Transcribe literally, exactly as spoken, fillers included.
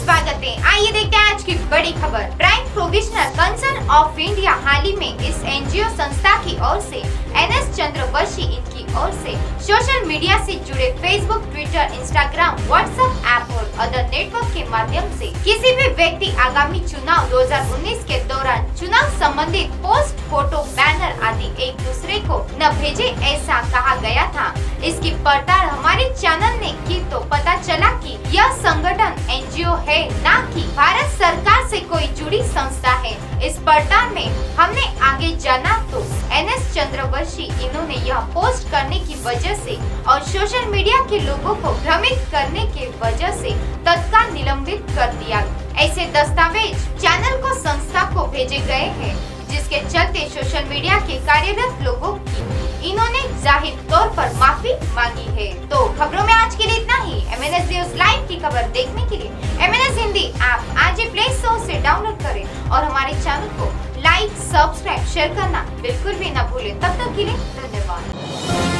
स्वागत है। आइए देखते हैं आज की बड़ी खबर। Prime provisional concern of India हाल ही में इस एनजीओ संस्था की ओर से एन एस चंद्रवंशी इनकी ओर से सोशल मीडिया से जुड़े Facebook, Twitter, Instagram, WhatsApp app और अदर नेटवर्क के माध्यम से किसी भी व्यक्ति आगामी चुनाव दो हज़ार उन्नीस के दौरान चुनाव संबंधित पोस्ट, फोटो, बैनर आदि एक दूसरे को न भेजे, ऐसा कहा गया था। इसकी पड़ताल हमारे चैनल ने की तो पता चला कि यह संगठन एनजीओ है, न कि भारत सरकार से कोई जुड़ी संस्था है। इस पड़ताल में हमने आगे जाना तो एन एस चंद्रवंशी इन्होंने यह पोस्ट करने की वजह से और सोशल मीडिया के लोगों को भ्रमित करने के वजह से तत्काल निलंबित कर दिया। ऐसे दस्तावेज चैनल को संस्था को भेजे गए हैं, जिसके चलते सोशल मीडिया के कार्यरत लोगों की इन्होंने जाहिर तौर पर माफी मांगी है। तो खबरों में आज के लिए इतना ही। M N S news live की खबर देखने के लिए M N S Hindi app आज ही प्ले स्टोर से डाउनलोड करें और हमारे चैनल को लाइक, सब्सक्राइब, शेयर करना बिल्कुल भी न भूलें। तब तक के लिए धन्यवाद।